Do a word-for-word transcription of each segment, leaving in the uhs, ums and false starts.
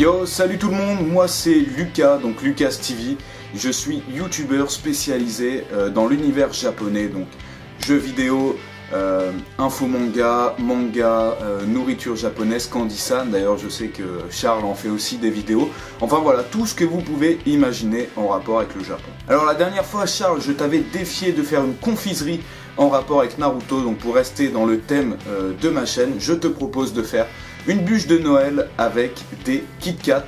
Yo, salut tout le monde, moi c'est Lucas, donc Lucas T V. Je suis youtubeur spécialisé euh, dans l'univers japonais, donc jeux vidéo, euh, info manga, manga, euh, nourriture japonaise, Candy-san. D'ailleurs je sais que Charles en fait aussi des vidéos. Enfin voilà, tout ce que vous pouvez imaginer en rapport avec le Japon. Alors la dernière fois Charles, je t'avais défié de faire une confiserie en rapport avec Naruto, donc pour rester dans le thème euh, de ma chaîne, je te propose de faire une bûche de Noël avec des Kit Kat.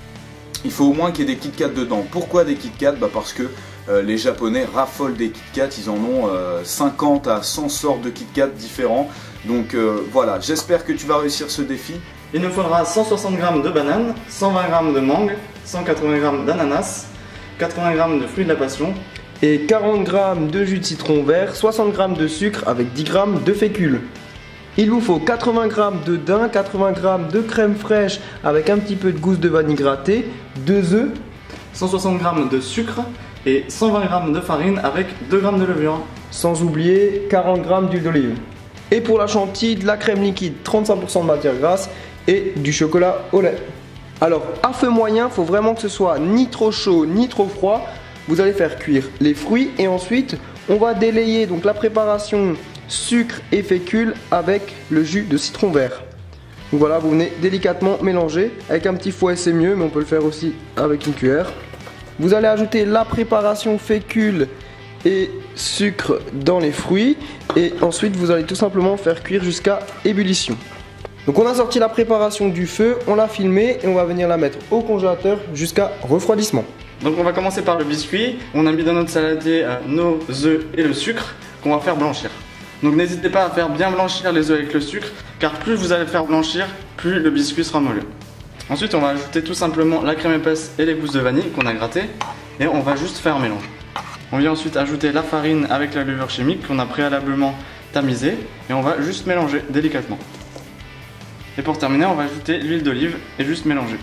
Il faut au moins qu'il y ait des Kit Kat dedans. Pourquoi des Kit Kat? Bah parce que euh, les Japonais raffolent des Kit Kat. Ils en ont euh, cinquante à cent sortes de Kit Kat différents. Donc euh, voilà, j'espère que tu vas réussir ce défi. Il nous faudra cent soixante grammes de bananes, cent vingt grammes de mangue, cent quatre-vingts grammes d'ananas, quatre-vingts grammes de fruits de la passion et quarante grammes de jus de citron vert, soixante grammes de sucre avec dix grammes de fécule. Il vous faut quatre-vingts grammes de daim, quatre-vingts grammes de crème fraîche avec un petit peu de gousse de vanille grattée, deux œufs, cent soixante grammes de sucre et cent vingt grammes de farine avec deux grammes de levure. Sans oublier quarante grammes d'huile d'olive. Et pour la chantilly, de la crème liquide, trente-cinq pour cent de matière grasse et du chocolat au lait. Alors à feu moyen, il faut vraiment que ce soit ni trop chaud ni trop froid. Vous allez faire cuire les fruits et ensuite on va délayer donc la préparation sucre et fécule avec le jus de citron vert. Donc voilà, vous venez délicatement mélanger. Avec un petit fouet c'est mieux, mais on peut le faire aussi avec une cuillère. Vous allez ajouter la préparation fécule et sucre dans les fruits et ensuite vous allez tout simplement faire cuire jusqu'à ébullition. Donc on a sorti la préparation du feu, on l'a filmée et on va venir la mettre au congélateur jusqu'à refroidissement. Donc on va commencer par le biscuit. On a mis dans notre saladier euh, nos œufs et le sucre qu'on va faire blanchir. Donc n'hésitez pas à faire bien blanchir les œufs avec le sucre, car plus vous allez faire blanchir, plus le biscuit sera moelleux. Ensuite on va ajouter tout simplement la crème épaisse et les gousses de vanille qu'on a grattées, et on va juste faire un mélange. On vient ensuite ajouter la farine avec la levure chimique qu'on a préalablement tamisée, et on va juste mélanger délicatement. Et pour terminer on va ajouter l'huile d'olive et juste mélanger.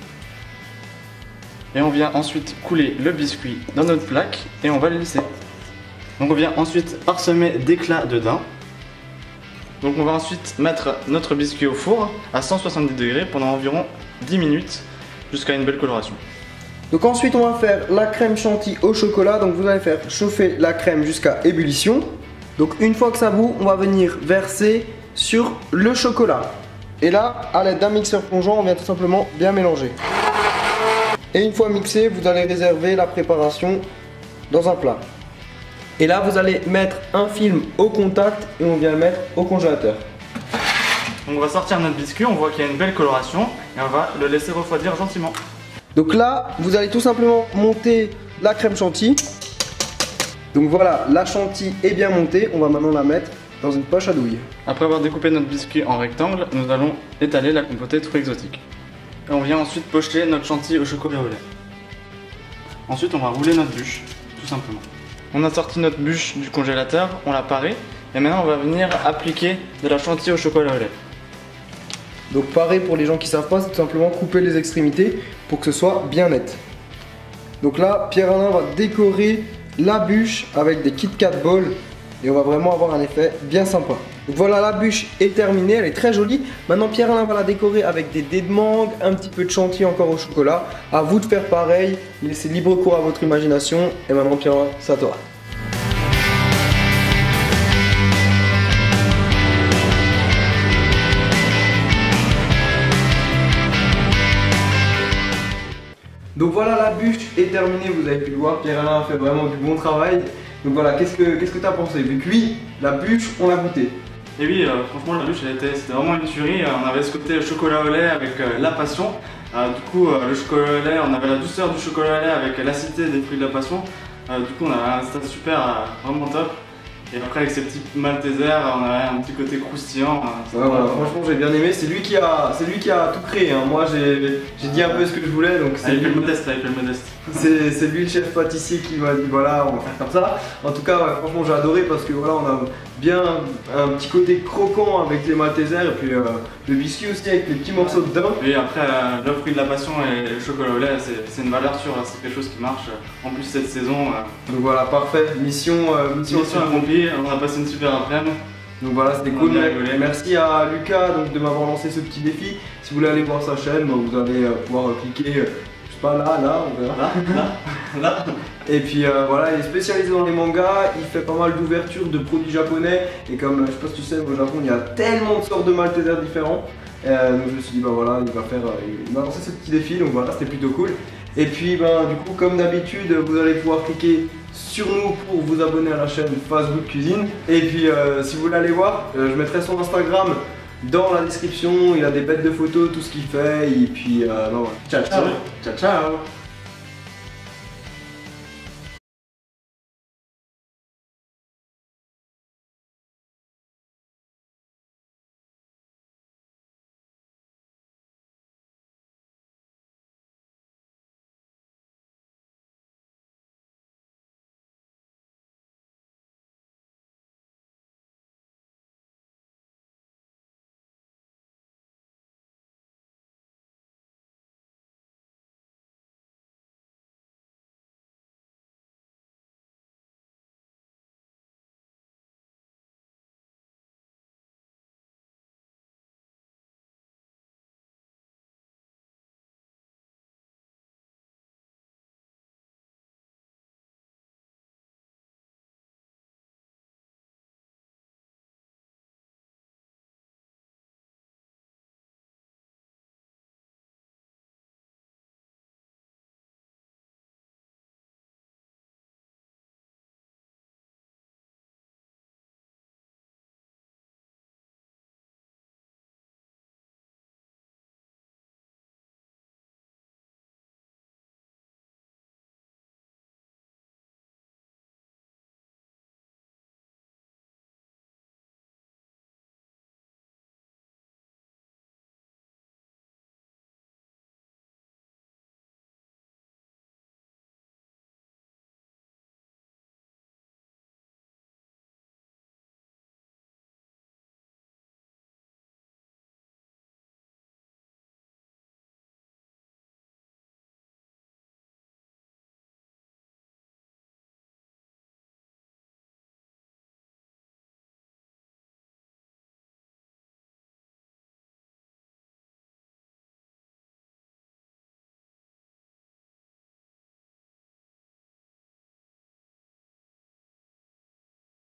Et on vient ensuite couler le biscuit dans notre plaque et on va le lisser. Donc on vient ensuite parsemer d'éclats de daim. Donc on va ensuite mettre notre biscuit au four à cent soixante-dix degrés pendant environ dix minutes jusqu'à une belle coloration. Donc ensuite on va faire la crème chantilly au chocolat. Donc vous allez faire chauffer la crème jusqu'à ébullition. Donc une fois que ça bout, on va venir verser sur le chocolat. Et là, à l'aide d'un mixeur plongeant, on vient tout simplement bien mélanger. Et une fois mixé, vous allez réserver la préparation dans un plat. Et là, vous allez mettre un film au contact et on vient le mettre au congélateur. Donc on va sortir notre biscuit, on voit qu'il y a une belle coloration et on va le laisser refroidir gentiment. Donc là, vous allez tout simplement monter la crème chantilly. Donc voilà, la chantilly est bien montée. On va maintenant la mettre dans une poche à douille. Après avoir découpé notre biscuit en rectangle, nous allons étaler la compotée de fruits exotiques. Et on vient ensuite pocher notre chantilly au chocolat au lait. Ensuite, on va rouler notre bûche, tout simplement. On a sorti notre bûche du congélateur, on l'a parée, et maintenant on va venir appliquer de la chantilly au chocolat au lait. Donc pareil pour les gens qui ne savent pas, c'est tout simplement couper les extrémités pour que ce soit bien net. Donc là, Pierre-Alain va décorer la bûche avec des Kit Kat Balls et on va vraiment avoir un effet bien sympa. Donc voilà, la bûche est terminée, elle est très jolie. Maintenant Pierre-Alain va la décorer avec des dés de mangue, un petit peu de chantilly encore au chocolat. À vous de faire pareil, laissez libre cours à votre imagination. Et maintenant Pierre-Alain, c'est à toi. Donc voilà, la bûche est terminée, vous avez pu le voir, Pierre-Alain a fait vraiment du bon travail. Donc voilà, qu'est-ce que qu'est-ce que tu as pensé? Vu que oui, la bûche, on l'a goûté. Et oui, euh, franchement la bûche c'était vraiment une tuerie. On avait ce côté chocolat au lait avec euh, la passion. Euh, du coup euh, le chocolat au lait, on avait la douceur du chocolat au lait avec l'acidité des fruits de la passion. Euh, du coup on avait un stade super, euh, vraiment top. Et après avec ces petits Maltesers, on avait un petit côté croustillant. Euh, ouais, voilà, franchement j'ai bien aimé, c'est lui qui a c'est lui qui a tout créé, hein. Moi j'ai dit un peu ce que je voulais, donc c'est avec lui... le modeste, avec le modeste. C'est lui le chef pâtissier qui m'a dit voilà, on va faire comme ça. En tout cas ouais, franchement j'ai adoré parce que voilà, on a bien un petit côté croquant avec les Maltesers et puis euh, le biscuit aussi avec les petits morceaux de daim. Et après euh, le fruit de la passion et le chocolat au lait, c'est une valeur sûre, c'est quelque chose qui marche. En plus cette saison. Euh... Donc voilà, parfait, mission, euh, mission, mission accomplie, on a passé une super après-midi. Donc voilà, c'était cool. Merci à Lucas donc, de m'avoir lancé ce petit défi. Si vous voulez aller voir sa chaîne, bon, vous allez euh, pouvoir euh, cliquer, euh, je sais pas, là, là, on verra. Là, là, là. Et puis euh, voilà, il est spécialisé dans les mangas, il fait pas mal d'ouvertures de produits japonais. Et comme, euh, je sais pas si tu sais, au Japon, il y a tellement de sortes de Maltesers différents. Euh, donc je me suis dit, bah voilà, il va faire, euh, il m'a lancé ce petit défi, donc voilà, c'était plutôt cool. Et puis, ben, du coup, comme d'habitude, vous allez pouvoir cliquer sur nous pour vous abonner à la chaîne Facebook Cuisine. Et puis, euh, si vous voulez aller voir, euh, je mettrai son Instagram dans la description. Il a des bêtes de photos, tout ce qu'il fait. Et puis, euh, ben, voilà. Ciao, ciao. Ciao, ciao.